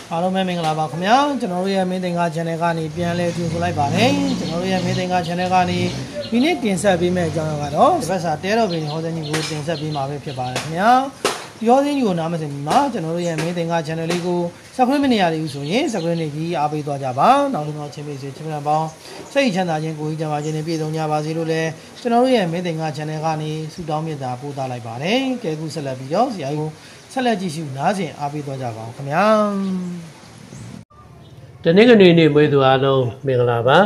အားလုံးပဲမင်္ဂလာပါခင်ဗျာကျွန်တော်တို့ရဲ့မင်းသင်္ကာ channel ကနေပြန်လဲကြိုဆိုလိုက်ပါတယ်ကျွန်တော်တို့ရဲ့မင်းသင်္ကာ channel ကနေဒီနေ့တင်ဆက်ပေးမယ့်အကြောင်းအရာကတော့ဒီဘက်စာတဲတော်ပင်ဟောစင်းကြီးကိုတင်ဆက်ပေးမှာပဲဖြစ်ပါတယ်ခင်ဗျာဒီဟောစင်းကြီးကိုနားမစင်ဘူးမှာကျွန်တော်တို့ရဲ့မင်းသင်္ကာ channel လေးကို subscribe မနေရသေးဘူးဆိုရင် subscribe နေပြီးအားပေးသွားကြပါနောက်တစ်ခါချင်းပေးစေချင်ပြန်ပေါင်းစိတ်ချမ်းသာခြင်းကိုယ်ကြီးကြပါခြင်းနဲ့ပြည့်စုံကြပါစေလို့လည်းကျွန်တော်တို့ရဲ့မင်းသင်္ကာ channel ကနေဆုတောင်းမေတ္တာပို့သလိုက်ပါတယ်ကဲခုဆက်လက်ပြီးတော့ဆရာကြီးကိုဆက်လက်ကြည့်ရှုနားဆင်အားပေးသွားကြပါအောင်ခင်ဗျာတနင်္ဂနွေနေ့မွေးသူအားလုံးမင်္ဂလာပါ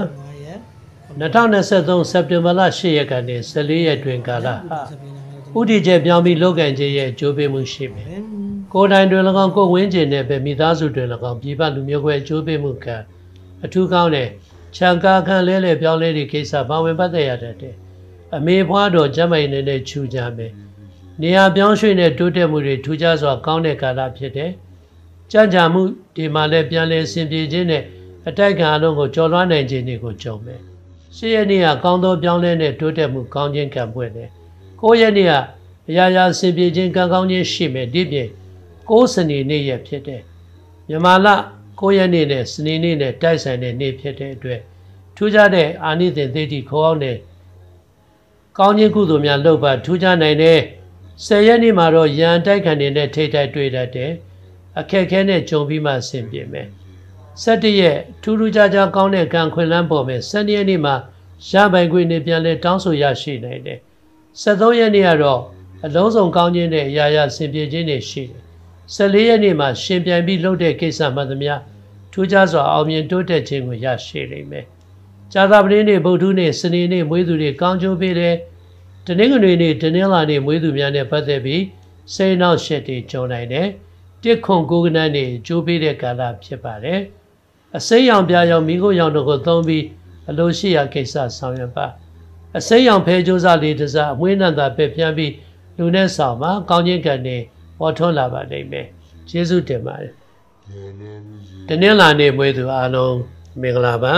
2023စက်တင်ဘာလ8ရက်ကနေ14ရက်တွင်ကာလဥတီကျပြောင်းပြီးလောကန်ခြင်းရဲ့ကြိုးပေးမှုရှိမယ်ကိုယ်တိုင်တွင်၎င်းကိုယ်ဝင်းကျင်နဲ့ပဲမိသားစုတွင်၎င်းပြည်ပလူမျိုးခွဲကြိုးပေးမှုကအထူးကောင်းတဲ့ခြံကားခံလဲပြောင်းလဲသည့်ကိစ္စပါဝင်ပတ်သက်ရတဲ့အမေဖွားတော်ကျမ်းမာရေးနဲ့ချူကြမယ်နေရာပြောင်းရွှေ့နဲ့တိုးတက်မှုတွေထူးခြားစွာကောင်းတဲ့ကာလဖြစ်တယ်ကြံ့ကြာမှုဒီမှာလည်းပြန်လဲဆင်ပြေခြင်းနဲ့အတိုက်ခံအလုံးကိုကျော်လွှားနိုင်ခြင်းတွေကိုကြုံမယ်။၈ရက်နေ့ကကောင်းသောပြောင်းလဲတဲ့တိုးတက်မှုကောင်းခြင်းကံပွင့်တယ်။၉ရက်နေ့ကအရာရာဆင်ပြေခြင်းကံကောင်းခြင်းရှိမယ်ဒီပြင်9စနေနေ့ရက်ဖြစ်တယ်။မြန်မာလ9ရက်နေ့နဲ့စနေနေ့နဲ့တိုက်ဆိုင်တဲ့နေ့ဖြစ်တဲ့အတွက်ထူးခြားတဲ့အာနိသင်သေတိခေါ်အောင်တဲ့ကောင်းခြင်းကုသိုလ်များလုပ်ပါထူးခြားနိုင်တဲ့10ရက်နေ့မှာတော့ရန်တိုက်ခံနေတဲ့ထိတ်တိုက်တွေ့တတ်တယ်။အခက်ခဲနဲ့ကြုံပြီးမှဆင်ပြေမယ်17ရက်ထူးထူးခြားခြားကောင်းတဲ့ကံခွင့်လန်းပေါ်မယ်12ရက်နေ့မှာရပိုင်ခွင့်နဲ့ပြန်လဲတောင်းဆိုရရှိနိုင်တယ်13ရက်နေ့ကတော့အလုံးစုံကောင်းခြင်းနဲ့အရာရာဆင်ပြေခြင်းတွေရှိတယ်14ရက်နေ့မှာရှင်ပြန်ပြီးလှုပ်တဲ့ကိစ္စမှန်သမျှထူးခြားစွာအောင်မြင်တိုးတက်ခြင်းကိုရရှိနိုင်မယ်ကြာသပတေးနေ့ဗုဒ္ဓနေ့စနေနေ့မွေးသူတွေကောင်းကျိုးပေးတယ်တနင်္ဂနွေနေ့တနင်္လာနေ့မွေးသူများနဲ့ပတ်သက်ပြီးစိတ်နှောက်ယှက်တွေကြုံနိုင်တယ်တစ်ခွန်ကိုကနန်းနေကြိုးပေးတဲ့ကာလဖြစ်ပါတယ်အစိမ်းရောင်ပြာရောင်မိခိုးရောင်တို့ကိုသုံးပြီးအလိုရှိရာကိစ္စဆောင်ရွက်ပါအစိမ်းရောင်ဖဲကြိုးစားလေးတစ်စားအမွှေးနှံသာပဲပြန်ပြီးလူနဲ့ဆောင်မှာကောင်းခြင်းကံနဲ့ပေါ်ထွန်းလာပါလိမ့်မယ်ကျေးဇူးတင်ပါတယ်တနင်္လာနေ့မွေးသူအားလုံးမင်္ဂလာပါ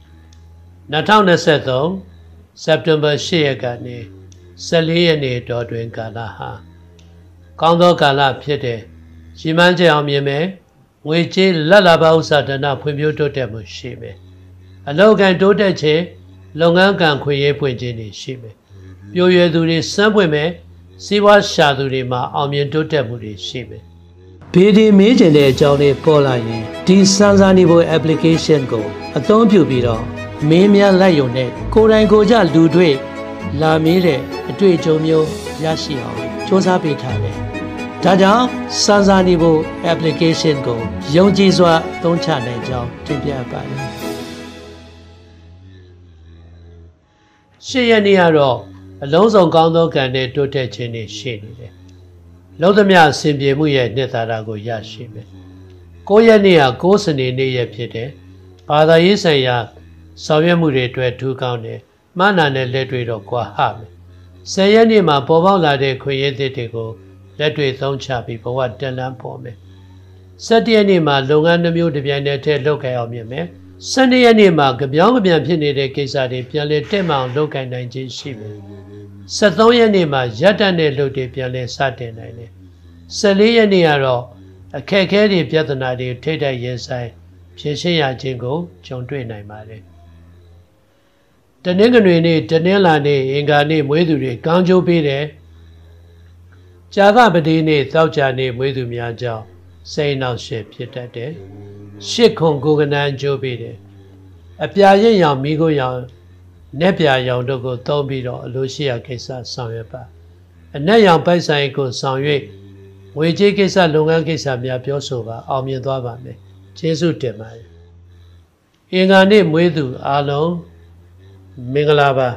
2023စက်တင်ဘာ8ရက်ကနေ14ရက်နေ့တော်တွင်ကာလဟာကောင်းသောကာလဖြစ်တဲ့ရှိမှန်းချက်အောင်မြင်မယ်ငွေကြေးလက်လာပါဥစ္စာဒနာဖွံ့ဖြိုးတိုးတက်မှုရှိမယ်အလောက်ကန်တိုးတက်ခြင်းလုပ်ငန်းကံခွင့်ရေးဖွင့်ခြင်းတွေရှိမယ်ပြိုရွယ်သူတွေစမ်းပွင့်မယ်စီးပွားရှာသူတွေမှာအောင်မြင်တိုးတက်မှုတွေရှိမယ်ဘေးဒီမေးကျင်တဲ့အကြောင်းလေးပေါ်လာရင်ဒီစမ်းစာနေဖို့ application ကိုအသုံးပြုပြီးတော့မင်းများလိုက်ရုံနဲ့ကိုယ်တိုင်ကိုယ်ကြလူတွေ့လာမေးတဲ့အတွေ့အကြုံမျိုးရရှိအောင်စ조사ပေးထားတယ်ဒါကြောင့်စမ်းစာနေဖို့ application ကိုယုံကြည်စွာသုံးချနိုင်ကြောင်းတင်ပြပါတယ်ရှေ့ရက်နေ့ကတော့အလုံးစုံကောင်းသောကံနဲ့တိုးတက်ခြင်းတွေရှိနေတယ်လုံးသမျှအစဉ်ပြေမှုရဲ့နှစ်သာရကိုရရှိမယ်9ရက်နေ့က9စနေနေ့ရက်ဖြစ်တယ်ဘာသာရေးဆိုင်ရာဆောင်ရွက်မှုတွေအတွက်ထူးကောင်းတယ်မှန်နာနဲ့လက်တွေ့တော့ကွာဟမယ်10ရက်နေ့မှာပေါ်ပေါက်လာတဲ့ခွင့်ရသစ်တွေကိုလက်တွေ့သုံးချပြီးဘဝတက်လန်းပေါ်မယ်17ရက်နေ့မှာလုပ်ငန်းတစ်မျိုးတစ်ပြိုင်တည်းထည့်လုပ်ကိုင်အောင်မြင်မယ်12ရက်နေ့မှာကြပြောင်းကြပြန်ဖြစ်နေတဲ့ကိစ္စတွေပြန်လည်တက်မအောင်လုပ်ကိုင်နိုင်ခြင်းရှိမယ်13ရက်နေ့မှာရပ်တန့်တဲ့လုပ်တွေပြန်လည်စတင်နိုင်တယ်14ရက်နေ့ကတော့အခက်အခဲတွေပြဿနာတွေထိတ်တိုက်ရင်ဆိုင်ဖြေရှင်းရခြင်းကိုကြုံတွေ့နိုင်ပါတယ်တနင်္ဂနွေနေ့တနင်္လာနေ့အင်္ဂါနေ့မွေးသူတွေကောင်းကျိုးပေးတယ်ကြာသပတေးနေ့သောကြာနေ့မွေးသူများကြောင့်စိတ်နှောက်ယှက်ဖြစ်တတ်တယ်ရှစ်ခွန်ကိုကနန်းကြိုးပေးတယ်အပြာရင်ရောင်မိခိုးရောင်နက်ပြာရောင်တို့ကိုသုံးပြီးတော့အလိုရှိရာကိစ္စဆောင်ရွက်ပါအနက်ရောင်ပိုက်ဆိုင်ကိုဆောင်၍ငွေကြေးကိစ္စလုပ်ငန်းကိစ္စများပြောဆိုပါအောင်မြင်သွားပါမယ်ကျေးဇူးတင်ပါတယ်အင်္ဂါနေ့မွေးသူအားလုံးမင်္ဂလာပါ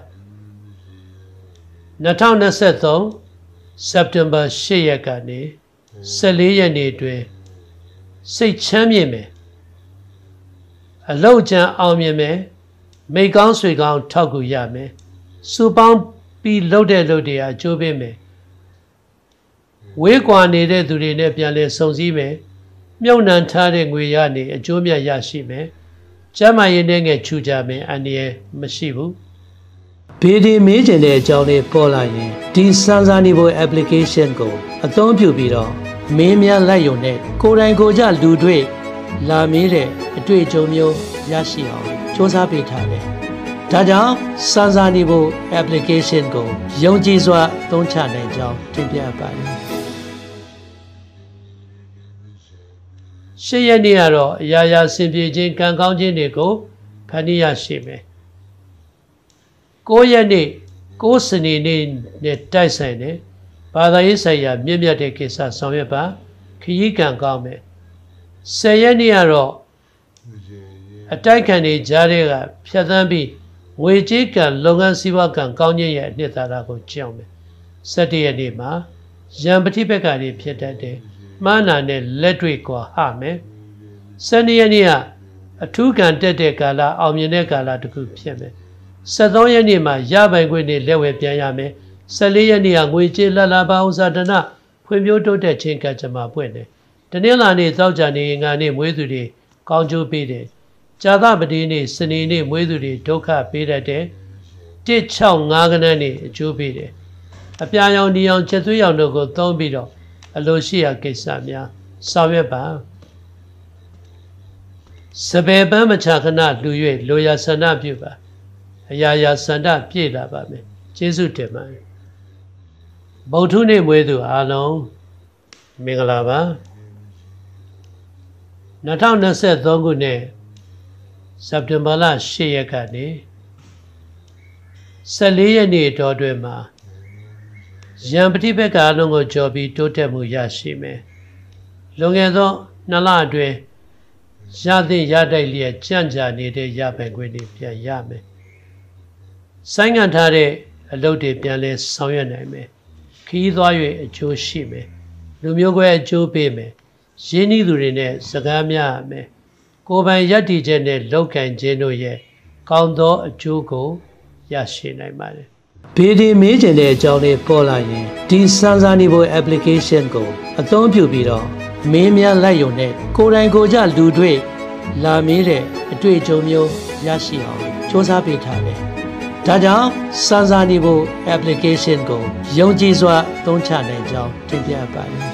2023စက်တင်ဘာ8ရက်ကနေ14ရက်နေ့တွင်စိတ်ချမ်းမြေ့မယ်အလောက်ချမ်းအောင်မြင်မယ်မိကောင်းဆွေကောင်းထောက်ကူရမယ်စူပေါင်းပြီးလှုပ်တဲ့လှုပ်တွေအကျိုးပေးမယ်ဝေးကွာနေတဲ့သူတွေနဲ့ပြန်လဲစုံစည်းမယ်မြုပ်နှံထားတဲ့ငွေရနေအကျိုးမြတ်ရရှိမယ်ကျမ်းမာရေးနဲ့ငယ်ချူကြမယ်အန္တရာယ်မရှိဘူးဘေးဒီမေးကျင်တဲ့အကြောင်းလေးပေါ်လာရင်ဒီစမ်းစာနေဖို့ application ကိုအသုံးပြုပြီးတော့မင်းများလိုက်ရုံနဲ့ကိုယ်တိုင်ကိုယ်ကြလူတွေ့လာမေးတဲ့အတွေ့အကြုံမျိုးရရှိအောင်စူးစမ်းပေးထားတယ်။ဒါကြောင့်စမ်းစာနေဖို့ application ကိုယုံကြည်စွာသုံးချနိုင်ကြောင်းတင်ပြပါတယ်။ရှေ့ရက်နေ့ကတော့အရာရာစင်ပြေခြင်းကံကောင်းခြင်းတွေကိုဖန်တီးရရှိမယ်။9 ရက်နေ့9 စနေနေ့နဲ့တိုက်ဆိုင်တဲ့ဘာသာရေးဆိုင်ရာမြင့်မြတ်တဲ့ကိစ္စဆောင်ရွက်ပါခရီးကံကောင်းမယ်။10 ရက်နေ့ကတော့အတိုက်ခံတွေကြားတဲ့ကဖြတ်သန်းပြီးငွေကြေးကံလုပ်ငန်းစီးပွားကံကောင်းခြင်းရဲ့အနှစ်သာရကိုကြောက်မယ်။17 ရက်နေ့မှာရံပတိဘက်ကတွေဖြစ်တတ်တယ်။မှားနာနဲ့လက်တွေ့ကွာဟမယ်။12 ရက်နေ့ကအထူးကံတက်တဲ့ကာလအောင်မြင်တဲ့ကာလတစ်ခုဖြစ်မယ်။13 ရက်နေ့မှာရပိုင်ခွင့်တွေလက်ဝဲပြန်ရမယ်။14 ရက်နေ့ကငွေကြေးလလပါဥစ္စာဒနာဖွံ့ဖြိုးတိုးတက်ခြင်းကံကြမ္မာပွင့်တယ်။တနင်္လာနေ့သောကြာနေ့ငါနေ့မွေးသူတွေကောင်းကျိုးပေးတယ်။ကြာသပတေးနေ့စနေနေ့မွေးသူတွေဒုက္ခပေးတတ်တယ်။165 ခဏနေ့အကျိုးပေးတယ်။အပြာရောင်ဒီအောင်ချက်သွေးရောင်တို့ကိုသုံးပြီးတော့အလိုရှိရာကိစ္စများဆောင်ရွက်ပါ။စပယ်ပန်းမချခဏလူ၍လိုရာဆန္ဒပြုပါ။အရာရာဆန္ဒပြည့်လာပါမယ်။ကျေးဇူးတင်ပါတယ်။ဗုဒ္ဓနေ့မွေးသူအားလုံးမင်္ဂလာပါ2023ခုနှစ်စက်တင်ဘာလ10 ရက်ကနေ14 ရက်နေ့တော်တွင်မှာရံပတိဘက်ကအလုံးကိုကြော်ပြီးတိုးတက်မှုရရှိမယ်လွန်ခဲ့သော2 လအတွင်းရသည့်ရတိုက်လျက်ကြံ့ကြာနေတဲ့ရပိုင်ခွင့်တွေပြန်ရမယ်ဆိုင်းငံ့ထားတဲ့အလုပ်တွေပြန်လဲဆောင်ရွက်နိုင်မယ်ခီးသွား၍အကျိုးရှိမယ်လူမျိုးကွဲအကျိုးပေးမယ်ရင်းနှီးသူတွေနဲ့စကားများရမယ်ကိုယ်ပိုင်ရည်တည်ချက်နဲ့လောက်ကင်ခြင်းတို့ရဲ့ကောင်းသောအကျိုးကိုရရှိနိုင်ပါတယ်ဘေးဒီမေးကျင်တဲ့အကြောင်းလေးပေါ်လာရင်ဒီစမ်းစာနေဖို့ application ကိုအသုံးပြုပြီးတော့မင်းများလိုက်ရုံနဲ့ကိုယ်တိုင်ကိုယ်ကျလူတွေ့လာမေးတဲ့အတွေ့အကြုံမျိုးရရှိအောင်စူးစမ်းပေးထားတယ်ဒါကြောင့်စမ်းစာနေဖို့ application ကိုယုံကြည်စွာသုံးချနိုင်ကြောင်းတင်ပြပါတယ်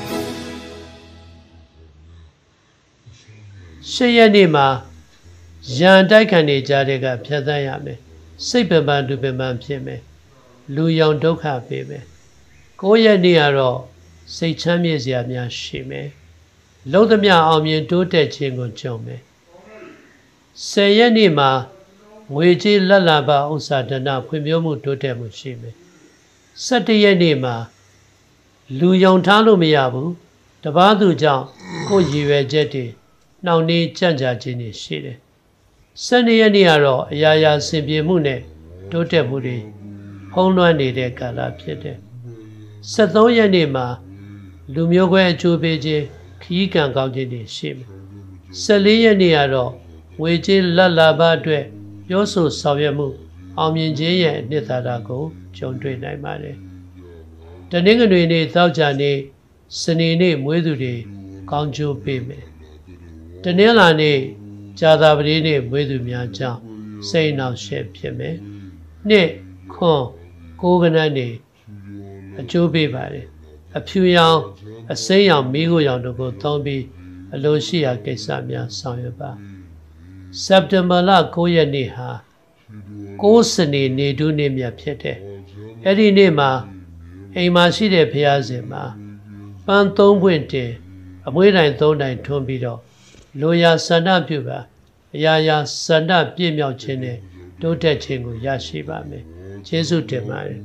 10 ရက်နေ့မှာရန်တိုက်ခံနေကြတဲ့ကဖြတ်သန်းရမယ်စိတ်ပင်ပန်းလူပင်ပန်းဖြစ်မယ်လူရောင်ဒုက္ခပေးမယ်9 ရက်နေ့ကတော့စိတ်ချမ်းမြေ့စရာများရှိမယ်လုံးသမျှအောင်မြင်တိုးတက်ခြင်းကိုကြုံမယ်10 ရက်နေ့မှာငွေကြေးလက်လာပါဥစ္စာဒနာဖွံ့ဖြိုးမှုတိုးတက်မှုရှိမယ်17 ရက်နေ့မှာလူယုံထားလို့မရဘူးတပားသူကြောင့်ကိုယ်ရည်ရွယ်ချက်တွေနှောင့်နှေးကြံ့ကြာခြင်းတွေရှိတယ်12 ရက်နေ့ကတော့အရာရာစင်ပြေမှုနဲ့တိုးတက်မှုတွေဖုံးလွှမ်းနေတဲ့ကာလဖြစ်တယ်13 ရက်နေ့မှာလူမျိုးကွဲအကျိုးပေးခြင်းခီးကံကောင်းခြင်းတွေရှိမယ်14 ရက်နေ့ကတော့ငွေကြေးလက်လာပါအတွက်ပြောဆိုဆောင်ရွက်မှုအောင်မြင်ခြင်းရဲ့အနှစ်သာရကိုကြုံတွေ့နိုင်ပါတယ်တနင်္ဂနွေနေ့သောကြာနေ့စနေနေ့မွေးသူတွေကောင်းကျိုးပေးမယ်တနင်္လာနေ့ကြာသပတေးနေ့မွေးသူများကြောင့်စိတ်နှောင့်ယှက်ဖြစ်မယ်နှစ်ခွန်9 ခဏနေအကျိုးပေးပါတယ်အဖြူရောင်အစိမ်းရောင်မိခိုးရောင်တို့ကိုသုံးပြီးအလိုရှိရာကိစ္စများဆောင်ရွက်ပါစက်တင်ဘာလ9 ရက်နေ့ဟာ9 စနေနေတူးနေ့မြတ်ဖြစ်တယ်အဲ့ဒီနေ့မှာအိမ်မှာရှိတဲ့ဘုရားရှင်မှာပန်း3 ပွင့်တင်အမွှေးတိုင်3 တိုင်ထွန်းပြီးတော့လိုရာဆန္ဒပြုပါအရာရာဆန္ဒပြည့်မြောက်ခြင်းနဲ့တိုးတက်ခြင်းကိုရရှိပါမယ်ကျေးဇူးတင်ပါတယ်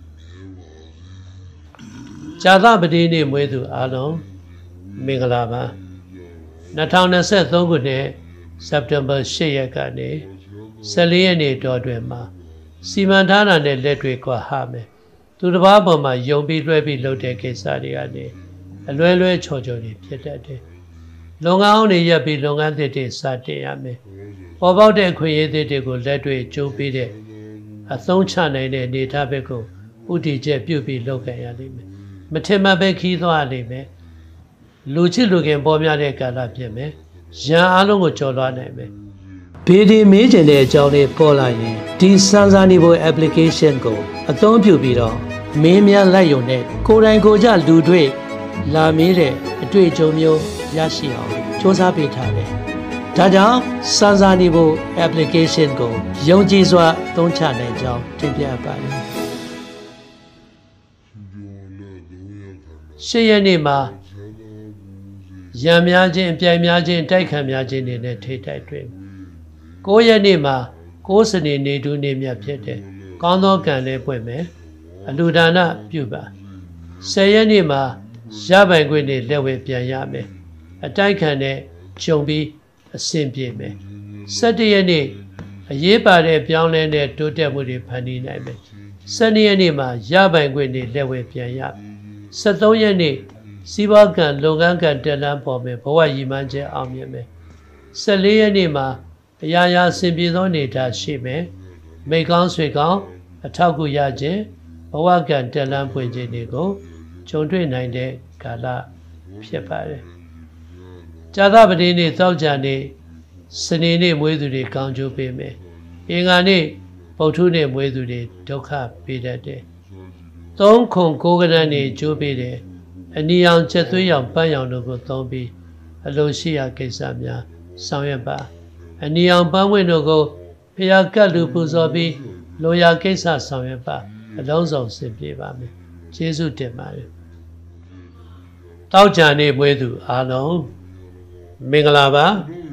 ကြာသပတေးနေ့မွေးသူအားလုံးမင်္ဂလာပါ2023ခုနှစ်စက်တင်ဘာ10 ရက်ကနေ14 ရက်နေ့တော်တွင်မှာစီမံထားတာနဲ့လက်တွေ့ကွာဟမယ်သူတစ်ပါးပေါ်မှာယုံပြီးလွှဲပြီးလုပ်တဲ့ကိစ္စတွေကနေအလွဲလွဲချော်ချော်တွေဖြစ်တတ်တယ်လုပ်ငန်းအောင်တွေရပ်ပြီးလုပ်ငန်းသစ်တွေစတင်ရမယ်ပေါ်ပေါက်တဲ့အခွင့်အရေးတွေကိုလက်တွေ့ကြိုးပေးတဲ့အသုံးချနိုင်တဲ့အနေအထားဘက်ကိုဥတီချက်ပြုပြီးလုပ်ခဲ့ရလိမ့်မယ်မထင်မှတ်ပဲခီးသွားလိမ့်မယ်လူချစ်လူခင်ပေါ်များတဲ့ကာလဖြစ်မယ်ရန်အားလုံးကိုကျော်လွှားနိုင်မယ်ဘေးဒီမေးကျင်တဲ့အကြောင်းလေးပေါ်လာရင်ဒီစမ်းစာနေဖို့ application ကိုအသုံးပြုပြီးတော့မင်းများလိုက်ရုံနဲ့ကိုယ်တိုင်ကိုယ်ကျလူတွေ့လာမေးတဲ့အတွေ့အကြုံမျိုးရရှိအောင်စ조사ပေးထားတယ်။ဒါကြောင့်စံစာနေဖို့ application ကိုယုံကြည်စွာသုံးချနိုင်ကြောင်းတင်ပြပါတယ်။ရှေ့ရက်နေ့မှာရံများခြင်းအပြိုင်များခြင်းတိုက်ခံများခြင်းတွေနဲ့ထိတိုက်တွေ့9ရက်နေ့မှာ9စနေနေတူးနေမြတ်ဖြစ်တဲ့ကောင်းသောကံလေးပွင့်မယ်အလူဒါနပြုပါ10ရက်နေ့မှာရပိုင်ခွင့်တွေလက်ဝဲပြန်ရမယ်အတိုက်ခံနဲ့ဂျုံပြီးအဆင်ပြေမယ်17ရက်နေ့အရေးပါတဲ့ပြောင်းလဲတဲ့တိုးတက်မှုတွေဖန်တီးနိုင်မယ်12ရက်နေ့မှာရပိုင်ခွင့်တွေလက်ဝဲပြန်ရ73ရက်နေ့စီးပွားကံလုပ်ငန်းကံတက်လန်းပေါ်မယ်ဘဝရည်မှန်းချက်အောင်မြင်မယ်14ရက်နေ့မှာအရာရာဆင်ပြေသောအနေထားရှိမယ်မိကောင်းဆွေကောင်းအထောက်အကူရခြင်းဘဝကံတက်လန်းဖွင့်ခြင်းတွေကိုကြုံတွေ့နိုင်တဲ့ကာလဖြစ်ပါတယ်ဇာသပတိနေ့သောကြာနေ့စနေနေ့မွေးသူတွေကောင်းကျိုးပေးမယ်အင်္ဂါနေ့ဗုဒ္ဓနေ့မွေးသူတွေဒုက္ခပေးတတ်တယ်3ခု9ကဏ္ဍနေကျိုးပေးတယ်အနီရောင်ချက်သွေးရောင်ပန်းရောင်တို့ကိုသုံးပြီးအလိုရှိရာကိစ္စများဆောင်ရွက်ပါအနီရောင်ပန်းဝင်တို့ကိုဖျားကတ်လူပူဇော်ပြီးလိုရာကိစ္စဆောင်ရွက်ပါအလုံးစုံဆင်ပြေပါမယ်ကျေးဇူးတင်ပါတယ်တောက်ကြံနေမွေးသူအားလုံးမင်္ဂလာပါ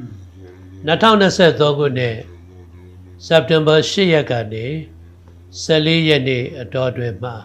2023ခုနှစ်စက်တင်ဘာ10ရက်ကနေ14ရက်နေ့အတော်တွင်မှာ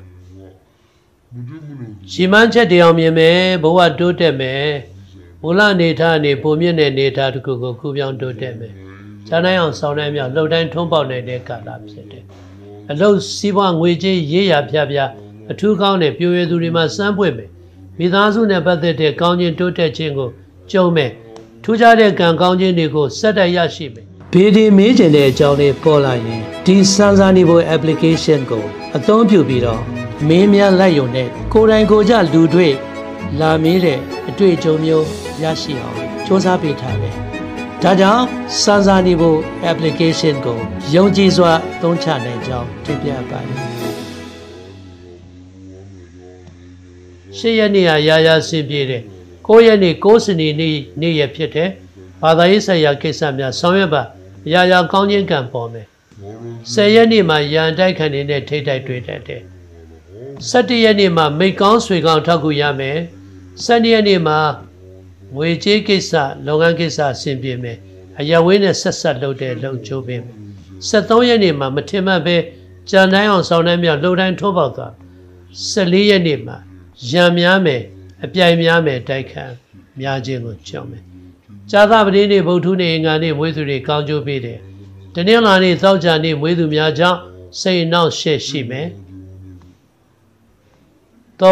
ရှိမှန်းချက်တရားမြင်မယ်ဘဝတိုးတက်မယ်မူလအနေထားအနေပုံမြင့်တဲ့အနေထားတစ်ခုကိုခုပြောင်းတိုးတက်မယ်ဈာနိုင်အောင်ဆောင်းနိုင်မြောက်လှုပ်တိုင်းထုံးပေါက်နိုင်တဲ့ကာလဖြစ်တယ်အလုတ်စီးပွားငွေကြေးရေးရဖြားဖြားအထူးကောင်းတဲ့ပြိုရည်သူတွေမှာစမ်းပွင့်မယ်မိသားစုနဲ့ပတ်သက်တဲ့ကောင်းခြင်းတိုးတက်ခြင်းကိုကြုံမယ်ထူးခြားတဲ့ကံကောင်းခြင်းတွေကိုစက်တိုက်ရရှိမယ်ဘေးဒီမေးကျင်တဲ့အကြောင်းလေးပေါ်လာရင်ဒီစမ်းစာနေဖို့ application ကိုအသုံးပြုပြီးတော့မင်းများလိုက်ရုံနဲ့ကိုယ်တိုင်ကိုယ်ကြလူတွေ့လာမေးတဲ့အတွေ့အကြုံမျိုးရရှိအောင်စ조사ပေးထားတယ်ဒါကြောင့်စမ်းစာနေဖို့ application ကိုယုံကြည်စွာသုံးချနိုင်ကြောင်းတင်ပြပါတယ်10ရက်နေ့ရာရာဆင်ပြေတဲ့9ရက်နေ့9စနေနေ့ရက်ဖြစ်တဲ့ဘာသာရေးဆိုင်ရာကိစ္စများဆောင်ရွက်ပါအရာရာကောင်းခြင်းကံပေါ်မယ်10ရက်နေ့မှာရန်တိုက်ခံနေတဲ့ထိတ်တိုက်တွေ့တတ်တယ်17ရက်နေ့မှာမိကောင်းဆွေကောင်းထောက်ကူရမယ်12ရက်နေ့မှာငွေကြေးကိစ္စလုပ်ငန်းကိစ္စအဆင်ပြေမယ်အရာဝင်းနဲ့ဆက်ဆက်လုပ်တဲ့လုံချိုးပေးမယ်73ရက်နေ့မှာမထင်မှတ်ပဲကြံတိုင်းအောင်ဆောင်နိုင်မြောက်လှုပ်တိုင်းထိုးပေါက်သွား14ရက်နေ့မှာရံများမယ်အပြိုင်များမယ်တိုက်ခံများခြင်းကိုကြောက်မယ်ဇာသပတိနေ့ဗုဒ္ဓနေ့အင်္ဂါနေ့မွေးသူတွေကောင်းကျိုးပေးတယ်တနင်္လာနေ့သောကြာနေ့မွေးသူများကြောင့်စိတ်အနှောင့်အယှက်ရှိမယ်3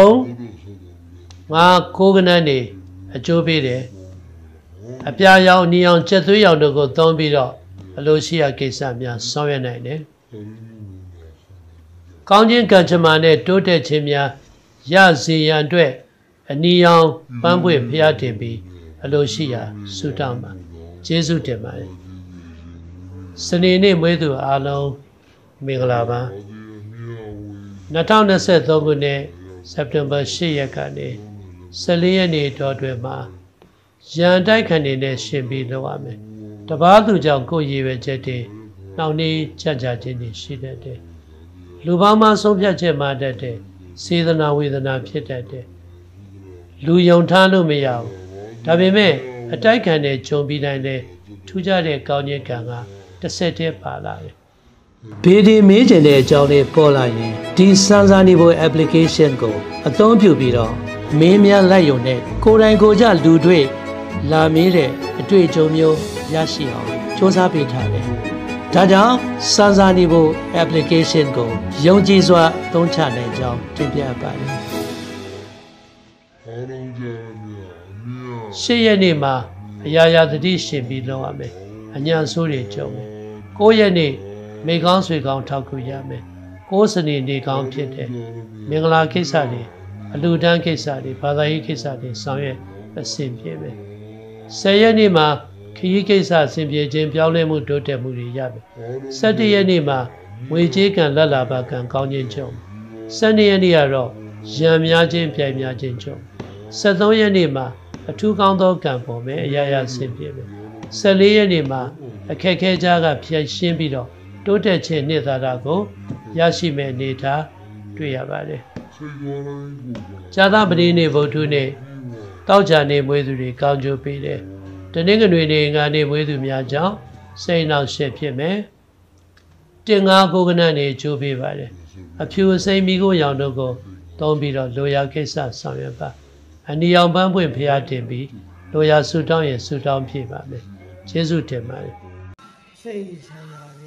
5 9ကဏ္ဍနေအကျိုးပေးတယ်အပြာရောင်နီအောင်ချက်သွေးရောင်တို့ကိုသုံးပြီးတော့အလိုရှိရာကိစ္စများဆောင်ရွက်နိုင်တယ်ကောင်းခြင်းကံကြမ္မာနဲ့တိုးတက်ခြင်းများရစေရန်အတွက်အနီရောင်ပန်းပွင့်ဖျားတင်ပြီးအလိုရှိရာဆုတောင်းပါကျေးဇူးတင်ပါတယ်စနေနေ့မွေးသူအားလုံးမင်္ဂလာပါ2023ခုနှစ်စက်တင်ဘာ10ရက်ကနေ14ရက်နေ့တော်တွင်မှာရန်တိုက်ခံနေတဲ့ရှင်ပြီးလုပ်ရမယ်တပားသူကြောင့်ကိုယ်ရည်ပဲချက်တွေနှောင့်နှေးကြကြခြင်းတွေရှိတတ်တယ်လူပေါင်းမှဆုံးဖြတ်ချက်မှတတ်တယ်စေတနာဝေဒနာဖြစ်တတ်တယ်လူယုံထားလို့မရဘူးဒါပေမဲ့အတိုက်ခံတဲ့ဂျုံပြီးတိုင်းလဲထူးခြားတဲ့ကောင်းခြင်းကံကတစ်ဆက်တည်းပါလာတယ်ဘေးဒီမေးကျင်တဲ့အကြောင်းလေးပေါ်လာရင်ဒီစမ်းစာနေဖို့ application ကိုအသုံးပြုပြီးတော့မင်းများလိုက်ရုံနဲ့ကိုယ်တိုင်ကိုယ်ကြလူတွေ့လာမေးတဲ့အတွေ့အကြုံမျိုးရရှိအောင်စ조사ပေးထားတယ်ဒါကြောင့်စမ်းစာနေဖို့ application ကိုယုံကြည်စွာသုံးချနိုင်ကြောင်းတင်ပြပါတယ်10ရက်နေ့မှာအရာရာသတိရှင်ပြီးလုပ်ရမယ်အညာဆိုးတွေကြုံမယ်9ရက်နေ့မိကောင်းဆွေကောင်းထောက်ကူရမယ်9စနေနေ့ကောင်းဖြစ်တယ်မင်္ဂလာကိစ္စတွေအလူတန်းကိစ္စတွေဘာသာရေးကိစ္စတွေဆောင်ရွက်အဆင်ပြေမယ်10ရက်နေ့မှာခရီးကိစ္စအဆင်ပြေခြင်းပြောင်းလဲမှုတိုးတက်မှုတွေရမယ်17ရက်နေ့မှာငွေကြေးကံလက်လာပါကံကောင်းခြင်းကြုံ12ရက်နေ့ကတော့ရံများခြင်းပြိုင်များခြင်းကြုံ73ရက်နေ့မှာအထူးကောင်းသောကံပေါ်မယ်အရာရာဆင်ပြေမယ်14ရက်နေ့မှာအခက်ခဲကြားကဖြည့်ရှင်းပြီးတော့တိုးတက်ခြင်းနှစ်သာရကိုရရှိမဲ့အနေထားတွေ့ရပါတယ်ဇာသပတိနေ့ဗုဒ္ဓနေ့တောက်ကြနေမွေးသူတွေကောင်းကျိုးပေးတယ်တနင်္ဂနွေနေ့ငါနေ့မွေးသူများကြောင့်စိတ်နှောက်ရှက်ဖြစ်မယ်တင်ငါကိုကနတ်နေကျိုးပေးပါတယ်အဖြူအစိမ်းမိကိုရောင်တို့ကိုသုံးပြီးတော့လိုရာကိစ္စဆောင်ရွက်ပါအနီရောင်ပန်းပွင့်ဖျားတင်ပြီးလိုရာဆူတောင်းရင်ဆူတောင်းဖြည့်ပါမယ်ကျေးဇူးတင်ပါတယ်စိတ်ချမ်းသာ